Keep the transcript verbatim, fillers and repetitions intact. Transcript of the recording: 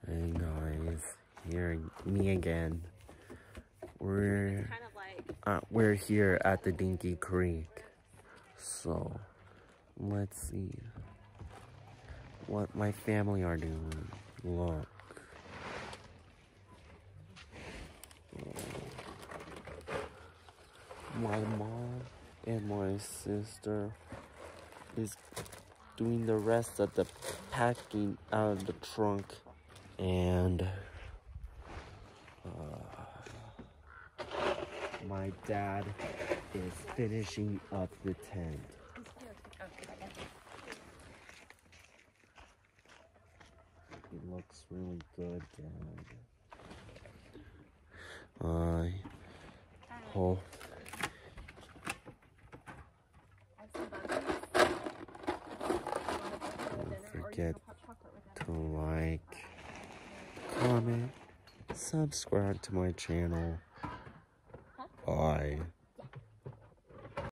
Hey guys, here me again. We're kind of like... uh, we're here at the Dinkey Creek. So let's see what my family are doing. Look. My mom and my sister is doing the rest of the packing out of the trunk, and uh, my dad is finishing up the tent. It looks really good, Dad. I hope don't forget to like, comment, subscribe to my channel. Bye.